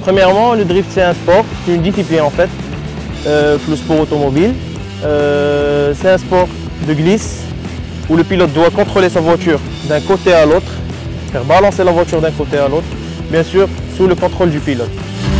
Premièrement, le drift c'est un sport, c'est une discipline en fait, le sport automobile. C'est un sport de glisse où le pilote doit contrôler sa voiture d'un côté à l'autre, faire balancer la voiture d'un côté à l'autre, bien sûr sous le contrôle du pilote.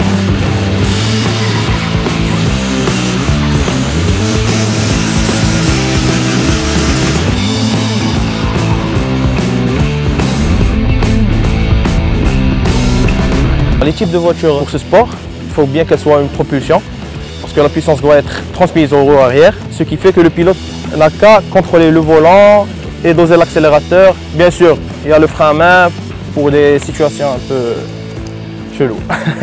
Les types de voitures pour ce sport, il faut bien qu'elles soient une propulsion, parce que la puissance doit être transmise au roue arrière, ce qui fait que le pilote n'a qu'à contrôler le volant et doser l'accélérateur. Bien sûr, il y a le frein à main pour des situations un peu cheloues.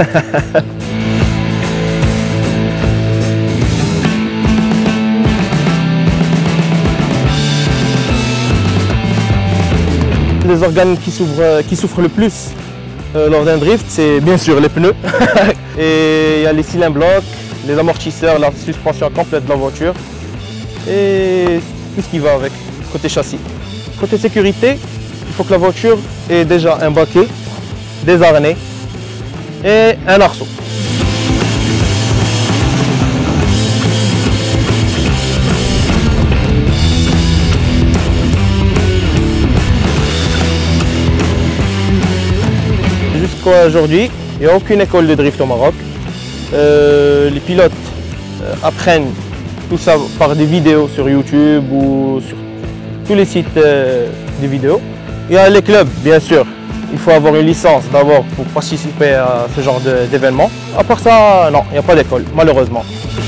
Les organes qui souffrent le plus lors d'un drift, c'est bien sûr les pneus. Et il y a les cylindres blocs, les amortisseurs, la suspension complète de la voiture et tout ce qui va avec, côté châssis. Côté sécurité, il faut que la voiture ait déjà un baquet, des harnais et un arceau. Jusqu'à aujourd'hui, il n'y a aucune école de drift au Maroc. Les pilotes apprennent tout ça par des vidéos sur YouTube ou sur tous les sites de vidéos. Il y a les clubs, bien sûr. Il faut avoir une licence d'abord pour participer à ce genre d'événement. À part ça, non, il n'y a pas d'école, malheureusement.